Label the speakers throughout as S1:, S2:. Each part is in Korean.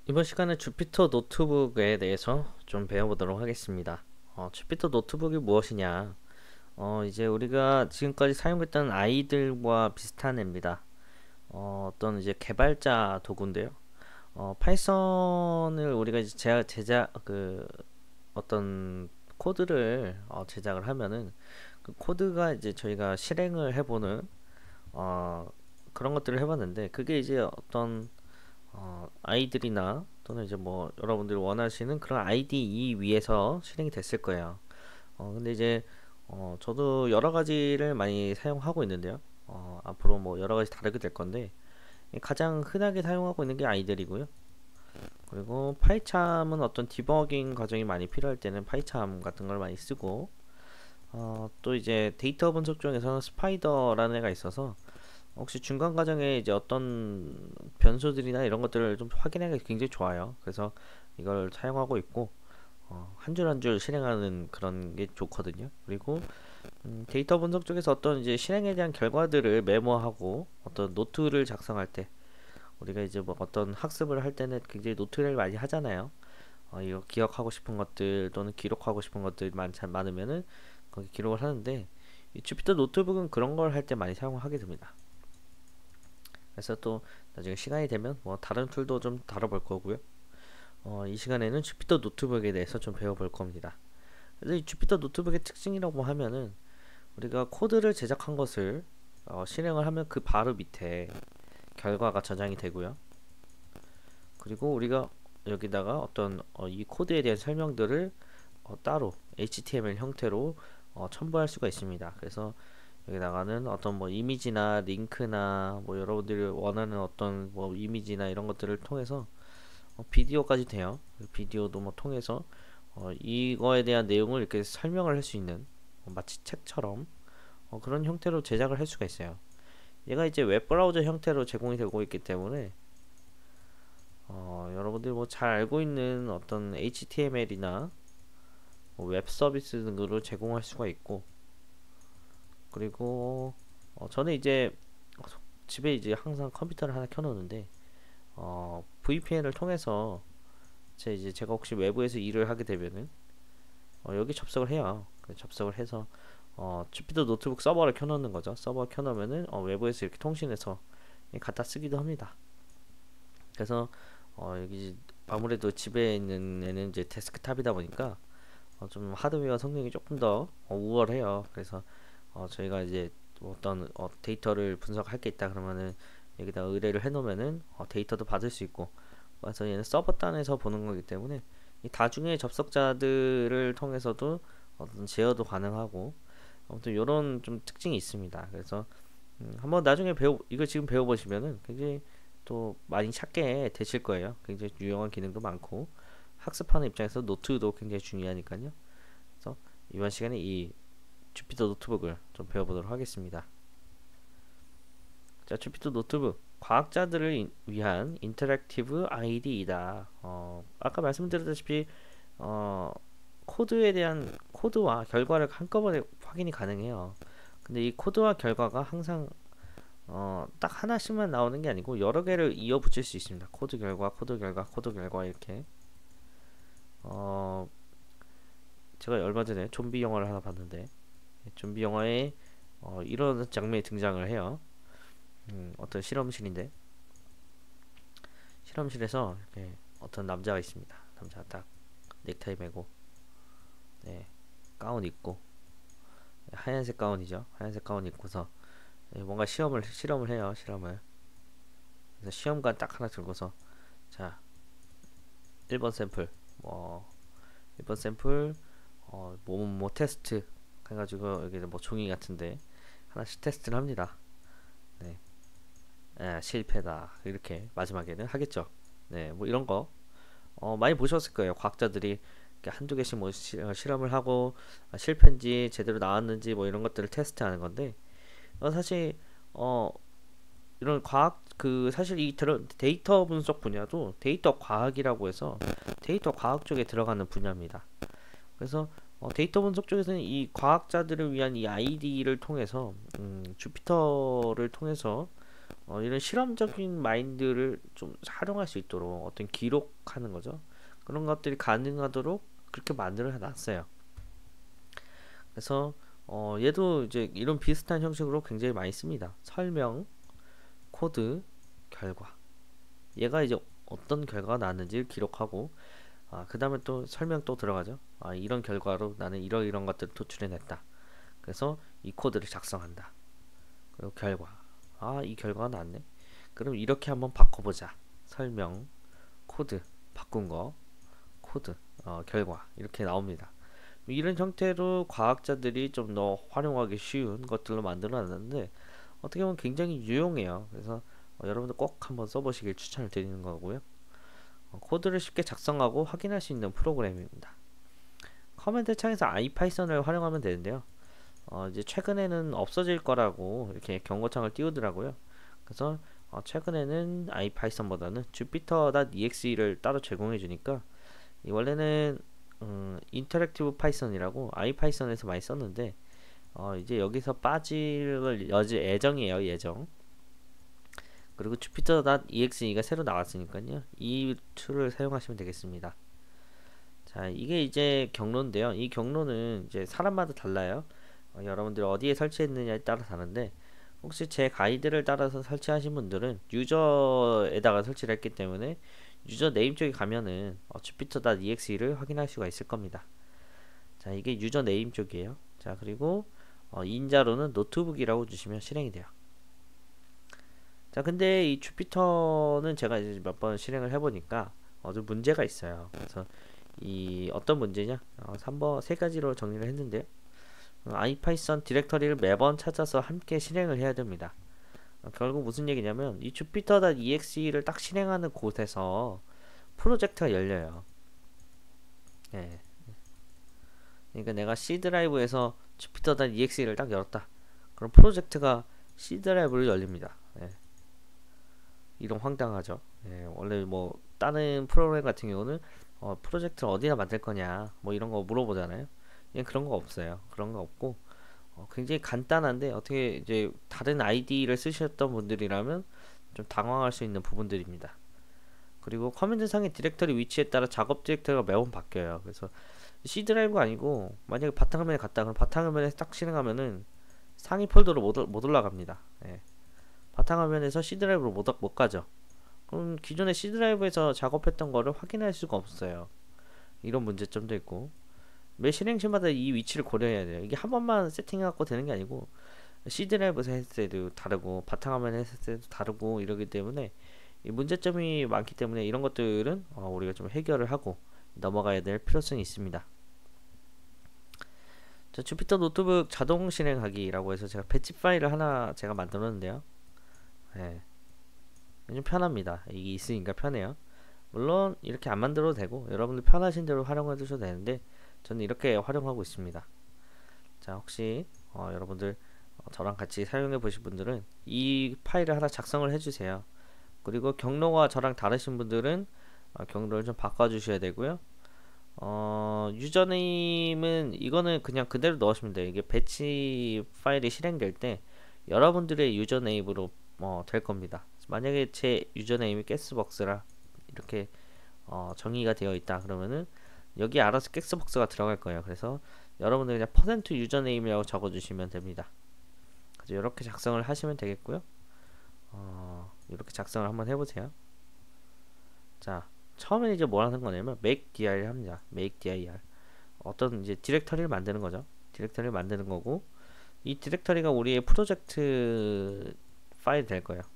S1: 이번 시간에 주피터 노트북에 대해서 좀 배워보도록 하겠습니다. 주피터 노트북이 무엇이냐? 이제 우리가 지금까지 사용했던 아이들과 비슷한 앱니다. 어떤 이제 개발자 도구인데요. 파이썬을 우리가 이제 어떤 코드를 제작을 하면은 그 코드가 이제 저희가 실행을 해보는 어, 그런 것들을 해봤는데 그게 이제 어떤 아이들이나 또는 이제 뭐 여러분들이 원하시는 그런 IDE 위에서 실행이 됐을 거예요. 근데 이제 저도 여러 가지를 많이 사용하고 있는데요. 앞으로 뭐 여러 가지 다르게 될 건데 가장 흔하게 사용하고 있는 게 아이들이고요. 그리고 파이참은 어떤 디버깅 과정이 많이 필요할 때는 파이참 같은 걸 많이 쓰고 또 이제 데이터 분석 중에서는 스파이더라는 애가 있어서 혹시 중간 과정에 이제 어떤 변수들이나 이런 것들을 좀 확인하기 굉장히 좋아요. 그래서 이걸 사용하고 있고 한 줄 한 줄 실행하는 그런 게 좋거든요. 그리고 데이터 분석 쪽에서 어떤 이제 실행에 대한 결과들을 메모하고 어떤 노트를 작성할 때 우리가 이제 뭐 어떤 학습을 할 때는 굉장히 노트를 많이 하잖아요. 이거 기억하고 싶은 것들 또는 기록하고 싶은 것들이 많으면은 거기 기록을 하는데 이 주피터 노트북은 그런 걸 할 때 많이 사용하게 됩니다. 그래서 또 나중에 시간이 되면 뭐 다른 툴도 좀 다뤄볼 거고요. 이 시간에는 주피터 노트북에 대해서 좀 배워볼 겁니다. 그래서 이 주피터 노트북의 특징이라고 하면은 우리가 코드를 제작한 것을 실행을 하면 그 바로 밑에 결과가 저장이 되고요. 그리고 우리가 여기다가 어떤 이 코드에 대한 설명들을 따로 HTML 형태로 첨부할 수가 있습니다. 그래서 여기다가는 어떤 뭐 이미지나 링크나 뭐 여러분들이 원하는 어떤 뭐 이미지나 이런 것들을 통해서 비디오까지 돼요. 비디오도 뭐 통해서 이거에 대한 내용을 이렇게 설명을 할 수 있는 마치 책처럼 그런 형태로 제작을 할 수가 있어요. 얘가 이제 웹브라우저 형태로 제공이 되고 있기 때문에 여러분들이 뭐 잘 알고 있는 어떤 HTML이나 웹 서비스 등으로 제공할 수가 있고 그리고 저는 이제 집에 이제 항상 컴퓨터를 하나 켜놓는데 VPN을 통해서 제가 혹시 외부에서 일을 하게 되면은 여기 접속을 해요. 접속을 해서 주피터 노트북 서버를 켜놓는 거죠. 서버 켜놓으면은 외부에서 이렇게 통신해서 갖다 쓰기도 합니다. 그래서 여기 아무래도 집에 있는 애는 이제 데스크탑이다 보니까 좀 하드웨어 성능이 조금 더 우월해요. 그래서 저희가 이제 어떤 데이터를 분석할 게 있다 그러면은 여기다 의뢰를 해놓으면은 데이터도 받을 수 있고 그래서 얘는 서버 단에서 보는 거기 때문에 이 다중의 접속자들을 통해서도 어떤 제어도 가능하고 아무튼 이런 좀 특징이 있습니다. 그래서 한번 나중에 이거 지금 배워보시면은 굉장히 또 많이 찾게 되실 거예요. 굉장히 유용한 기능도 많고 학습하는 입장에서 노트도 굉장히 중요하니까요. 그래서 이번 시간에 이 주피터 노트북을 좀 배워보도록 하겠습니다. 자, 주피터 노트북 과학자들을 위한 인터랙티브 IDE다. 아까 말씀드렸다시피 어, 코드에 대한 코드와 결과를 한꺼번에 확인이 가능해요. 근데 이 코드와 결과가 항상 딱 하나씩만 나오는 게 아니고 여러 개를 이어 붙일 수 있습니다. 코드 결과, 코드 결과, 코드 결과 이렇게. 어, 제가 얼마 전에 좀비 영화를 하나 봤는데 좀비 영화에 이런 장면이 등장을 해요. 어떤 실험실인데 실험실에서 이렇게 어떤 남자가 있습니다. 남자가 딱 넥타이 매고 네, 가운 입고 하얀색 가운이죠. 하얀색 가운 입고서 뭔가 실험을 해요. 실험을. 그래서 시험관 딱 하나 들고서 자 1번 샘플 뭐 1번 샘플 뭐 테스트 해가지고 여기 뭐 종이 같은데 하나씩 테스트를 합니다. 네, 실패다 이렇게 마지막에는 하겠죠. 네, 뭐 이런 거 많이 보셨을 거예요. 과학자들이 이렇게 한두 개씩 뭐 실험을 하고 실패인지 제대로 나왔는지 뭐 이런 것들을 테스트하는 건데 사실 어, 이런 과학 사실 이 데이터 분석 분야도 데이터 과학이라고 해서 데이터 과학 쪽에 들어가는 분야입니다. 그래서 데이터 분석 쪽에서는 이 과학자들을 위한 이 아이디를 통해서 주피터를 통해서 이런 실험적인 마인드를 좀 활용할 수 있도록 어떤 기록하는 거죠. 그런 것들이 가능하도록 그렇게 만들어 놨어요. 그래서 얘도 이제 이런 비슷한 형식으로 굉장히 많이 씁니다. 설명, 코드, 결과. 얘가 이제 어떤 결과가 나왔는지를 기록하고, 그 다음에 또 설명 또 들어가죠. 이런 결과로 나는 이런 것들을 도출해냈다. 그래서 이 코드를 작성한다. 그리고 결과. 이 결과가 나왔네. 그럼 이렇게 한번 바꿔보자. 설명, 코드, 바꾼 거, 코드, 결과. 이렇게 나옵니다. 이런 형태로 과학자들이 좀 더 활용하기 쉬운 것들로 만들어 놨는데, 어떻게 보면 굉장히 유용해요. 그래서 여러분들 꼭 한번 써보시길 추천을 드리는 거고요. 코드를 쉽게 작성하고 확인할 수 있는 프로그램입니다. 커맨드 창에서 아이파이썬을 활용하면 되는데요. 이제 최근에는 없어질 거라고 이렇게 경고창을 띄우더라고요. 그래서 최근에는 아이파이썬보다는 jupyter.exe를 따로 제공해 주니까, 원래는 인터랙티브 파이썬이라고 아이파이썬에서 많이 썼는데, 이제 여기서 빠질 예정이에요. 예정. 그리고 jupyter.exe가 새로 나왔으니까요, 이 툴을 사용하시면 되겠습니다. 자, 이게 이제 경로인데요. 이 경로는 이제 사람마다 달라요. 여러분들이 어디에 설치했느냐에 따라 다른데, 혹시 제 가이드를 따라서 설치하신 분들은 유저에다가 설치를 했기 때문에 유저 네임 쪽에 가면은 jupyter.exe를 확인할 수가 있을 겁니다. 자, 이게 유저 네임 쪽이에요. 자, 그리고 인자로는 노트북이라고 주시면 실행이 돼요. 자, 근데 이 주피터는 제가 이제 몇 번 실행을 해보니까 좀 문제가 있어요. 그래서 이 어떤 문제냐? 3번 세 가지로 정리를 했는데요. 아이파이썬 디렉터리를 매번 찾아서 함께 실행을 해야 됩니다. 결국 무슨 얘기냐면, 이 jupyter.exe를 딱 실행하는 곳에서 프로젝트가 열려요. 예. 그러니까 내가 C 드라이브에서 jupyter.exe를 딱 열었다. 그럼 프로젝트가 C 드라이브로 열립니다. 예. 이런 황당하죠. 예. 원래 뭐 다른 프로그램 같은 경우는 프로젝트를 어디다 만들 거냐 뭐 이런 거 물어보잖아요. 얘는 그런 거 없어요. 그런 거 없고, 굉장히 간단한데, 어떻게 이제 다른 아이디를 쓰셨던 분들이라면 좀 당황할 수 있는 부분들입니다. 그리고 커맨드 상의 디렉터리 위치에 따라 작업 디렉터리가 매번 바뀌어요. 그래서 C 드라이브가 아니고 만약에 바탕화면에 갔다 그럼 바탕화면에 딱 실행하면은 상위 폴더로 못 올라갑니다. 예. 바탕화면에서 C 드라이브로 못 가죠. 그럼 기존의 C 드라이브에서 작업했던 거를 확인할 수가 없어요. 이런 문제점도 있고, 매 실행시마다 이 위치를 고려해야 돼요. 이게 한 번만 세팅해갖고 되는 게 아니고, C 드라이브에서 했을 때도 다르고 바탕화면에 했을 때도 다르고 이러기 때문에 이 문제점이 많기 때문에, 이런 것들은 우리가 좀 해결을 하고 넘어가야 될 필요성이 있습니다. 자, 주피터 노트북 자동 실행하기라고 해서 제가 배치 파일을 하나 제가 만들었는데요. 네, 좀 편합니다. 이게 있으니까 편해요. 물론 이렇게 안 만들어도 되고 여러분들 편하신 대로 활용해 주셔도 되는데, 저는 이렇게 활용하고 있습니다. 자, 혹시 여러분들 저랑 같이 사용해 보실 분들은 이 파일을 하나 작성을 해주세요. 그리고 경로가 저랑 다르신 분들은 경로를 좀 바꿔 주셔야 되고요. 유저네임은 이거는 그냥 그대로 넣으시면 돼요. 이게 배치 파일이 실행될 때 여러분들의 유저네임으로 될 겁니다. 만약에 제 유저네임이 가스벅스라 이렇게 정의가 되어 있다 그러면은 여기 알아서 객스박스가 들어갈 거예요. 그래서 여러분들 그냥 퍼센트 유저네임이라고 적어주시면 됩니다. 그래서 이렇게 작성을 하시면 되겠고요. 이렇게 작성을 한번 해보세요. 자, 처음에 이제 뭘 하는 거냐면 make dir을 합니다. make dir. 어떤 이제 디렉터리를 만드는 거죠. 디렉터리를 만드는 거고, 이 디렉터리가 우리의 프로젝트 파일 될 거예요.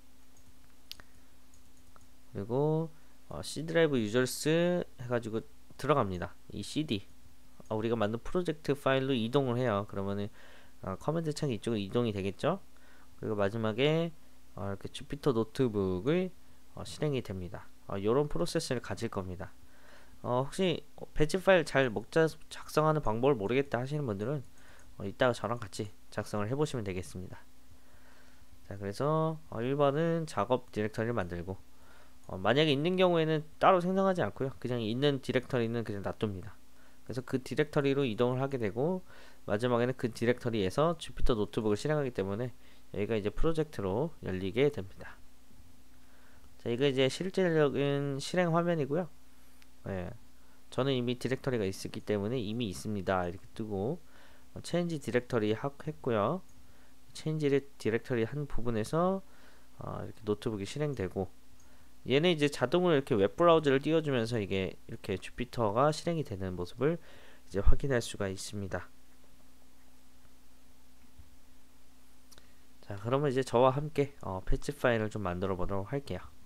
S1: 그리고 C 드라이브 유저스 해가지고 들어갑니다. 이 CD 우리가 만든 프로젝트 파일로 이동을 해요. 그러면은 커맨드 창이 이쪽으로 이동이 되겠죠. 그리고 마지막에 이렇게 주피터 노트북을 실행이 됩니다. 이런 프로세스를 가질 겁니다. 혹시 배치 파일 잘 작성하는 방법을 모르겠다 하시는 분들은 이따가 저랑 같이 작성을 해보시면 되겠습니다. 자, 그래서 1번은 작업 디렉터리를 만들고, 만약에 있는 경우에는 따로 생성하지 않고요. 그냥 있는 디렉터리는 그냥 놔둡니다. 그래서 그 디렉터리로 이동을 하게 되고, 마지막에는 그 디렉터리에서 주피터 노트북을 실행하기 때문에 여기가 이제 프로젝트로 열리게 됩니다. 자, 이거 이제 실질적인 실행 화면이고요. 예, 저는 이미 디렉터리가 있었기 때문에 이미 있습니다. 이렇게 뜨고 체인지 디렉터리 했고요. 체인지 디렉터리 한 부분에서 이렇게 노트북이 실행되고 얘는 이제 자동으로 이렇게 웹브라우저를 띄워주면서 이게 이렇게 주피터가 실행이 되는 모습을 이제 확인할 수가 있습니다. 자, 그러면 이제 저와 함께 패치 파일을 좀 만들어 보도록 할게요.